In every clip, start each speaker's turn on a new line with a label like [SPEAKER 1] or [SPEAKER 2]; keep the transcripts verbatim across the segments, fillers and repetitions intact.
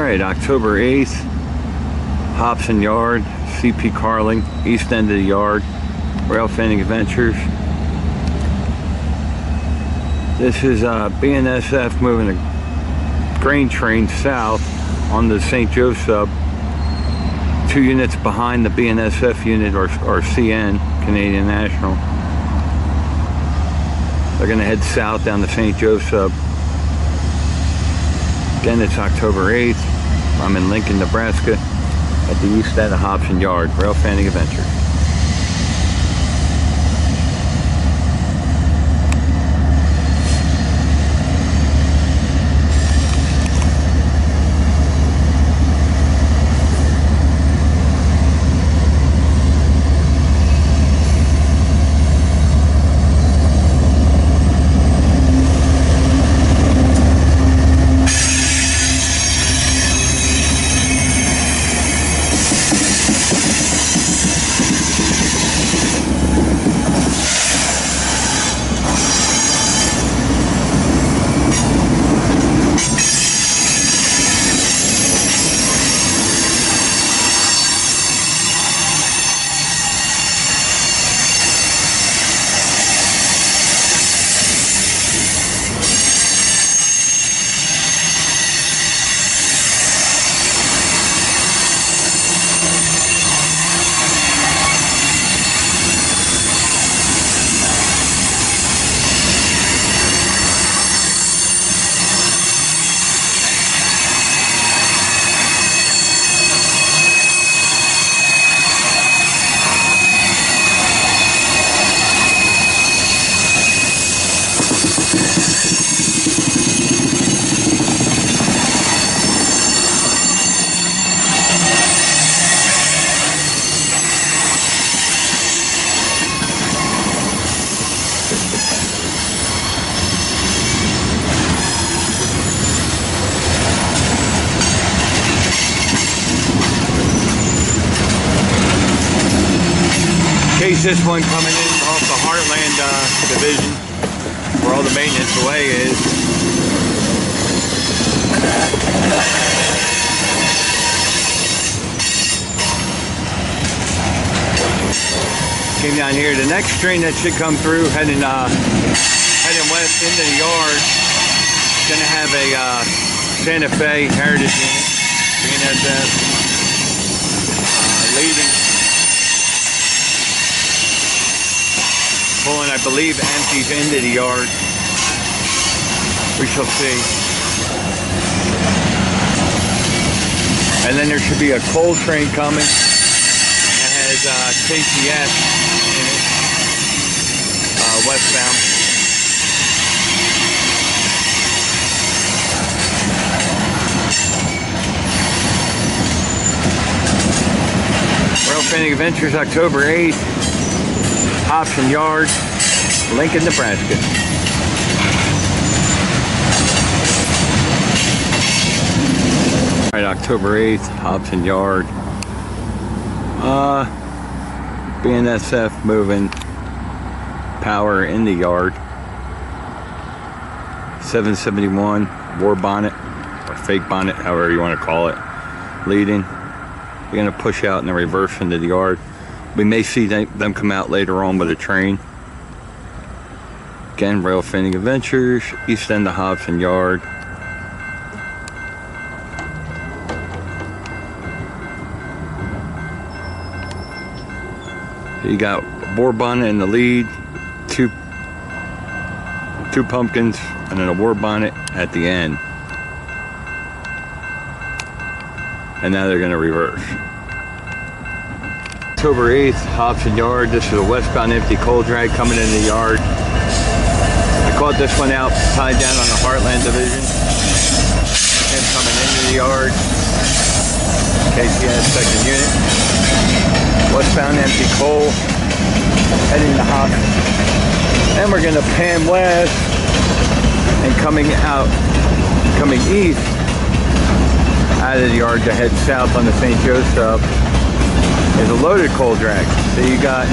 [SPEAKER 1] Alright, October eighth, Hobson Yard, C P Carling, east end of the yard, Rail Fanning Adventures. This is uh, B N S F moving a grain train south on the Saint Joe sub, two units behind the B N S F unit, or, or C N, Canadian National. They're going to head south down the Saint Joe sub. Again, it's October eighth. I'm in Lincoln, Nebraska, at the east end of Hobson Yard, Rail Fanning Adventures. This one coming in off the Heartland uh, division, where all the maintenance away is. Came down here. The next train that should come through, heading uh, heading west into the yard, is going to have a uh, Santa Fe Heritage unit, B N S F, uh, leading. Pulling, I believe, empties into the yard. We shall see. And then there should be a coal train coming that has uh, K C S in it, uh, westbound. Rail Fanning Adventures, October eighth. Hobson Yard, Lincoln, Nebraska. Alright, October eighth, Hobson Yard. Uh, B N S F moving power in the yard. seven seventy-one, War Bonnet, or fake bonnet, however you want to call it, leading. They're going to push out in the reverse into the yard. We may see them come out later on with a train. Again, Rail Fanning Adventures, east end of Hobson Yard. You got War Bonnet in the lead, two, two pumpkins, and then a War Bonnet at the end. And now they're going to reverse. October eighth, Hobson Yard. This is a westbound empty coal drag coming in the yard. I caught this one out tied down on the Heartland division. Him coming into the yard. K C S second unit. Westbound empty coal heading to Hobson. And we're going to pan west and coming out, coming east out of the yard to head south on the Saint Joe sub. Is a loaded coal drag. So you got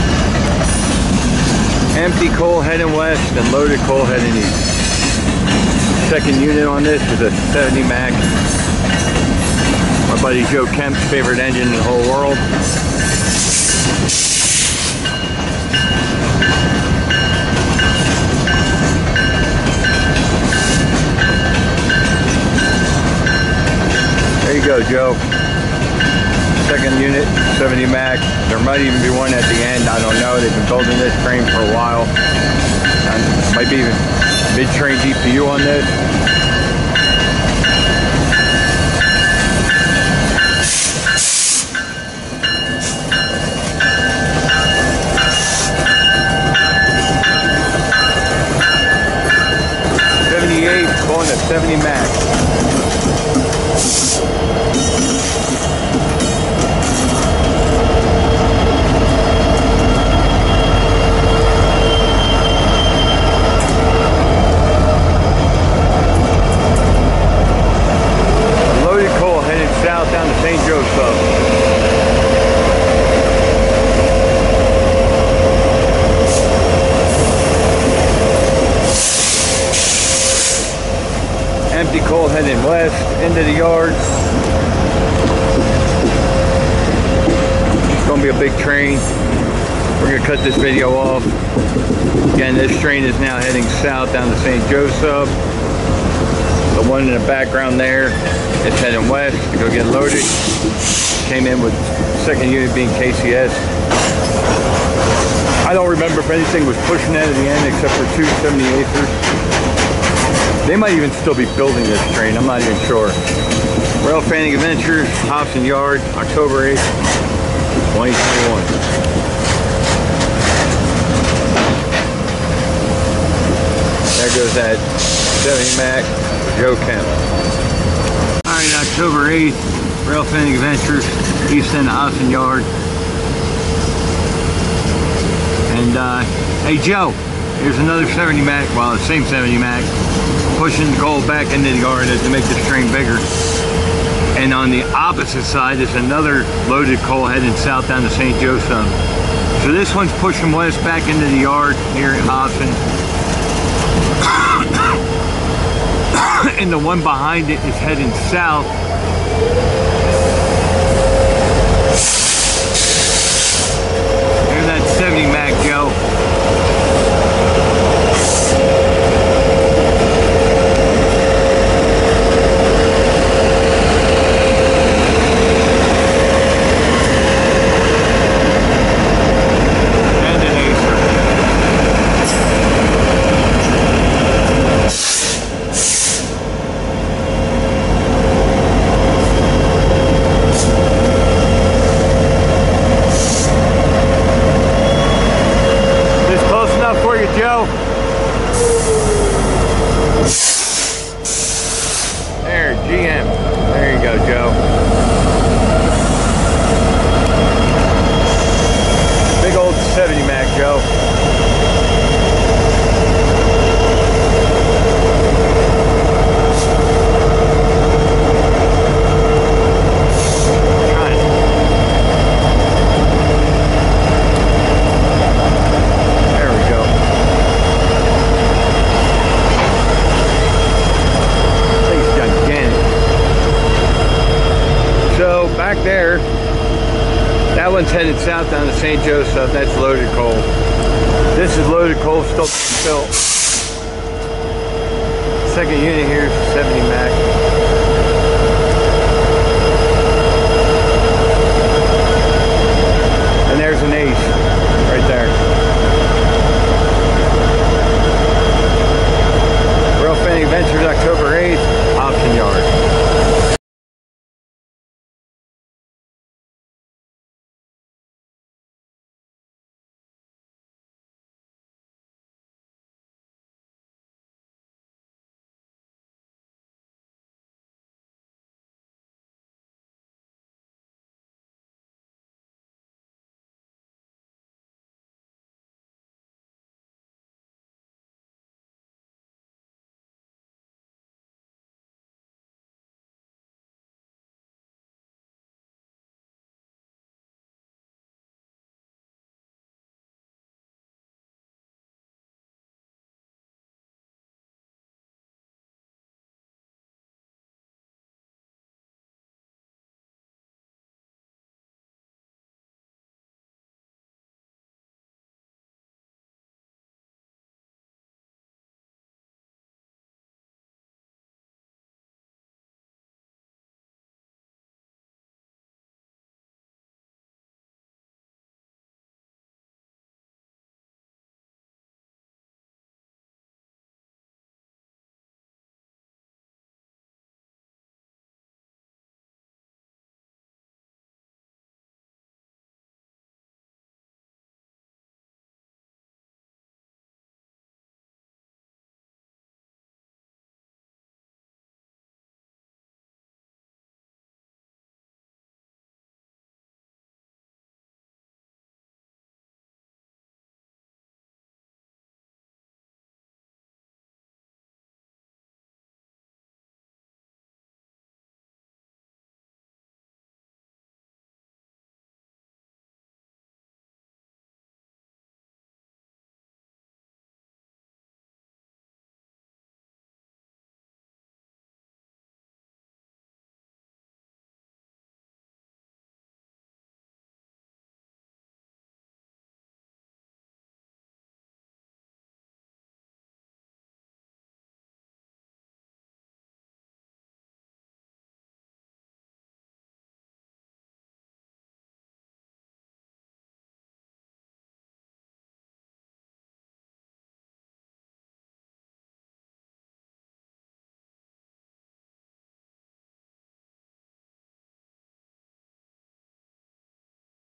[SPEAKER 1] empty coal heading west and loaded coal heading east. Second unit on this is a seventy Mac My buddy Joe Kemp's favorite engine in the whole world. There you go, Joe. Second unit, seventy Mac. There might even be one at the end. I don't know. They've been building this train for a while. And might be even mid-train D P U on this. seventy-eight going to seventy Mac. Down to Saint Joseph. Empty coal heading west into the yard. It's going to be a big train. We're going to cut this video off. Again, this train is now heading south down to Saint Joseph. The one in the background there is heading west to go get loaded. Came in with second unit being K C S. I don't remember if anything was pushing that at the end except for two seventy-eighthers. They might even still be building this train, I'm not even sure. Rail Fanning Adventures, Hobson Yard, October eighth, twenty twenty-one. There goes that seventy Mac. Joe Kemp. Alright, October eighth, Rail Fanning Adventures, east end of Hobson Yard. And, uh, hey Joe, here's another seventy Mac, well, the same seventy Mac, pushing the coal back into the yard to make this train bigger. And on the opposite side is another loaded coal heading south down to Saint Joseph. So this one's pushing west back into the yard here at Hobson. And the one behind it is heading south. Here's that seventy Mac, Joe. Joe. There, G M. There you go, Joe. Big old seventy Mac, Joe. Back there, that one's headed south down to Saint Joseph. That's loaded coal. This is loaded coal, still built. Second unit here, seventy Mac.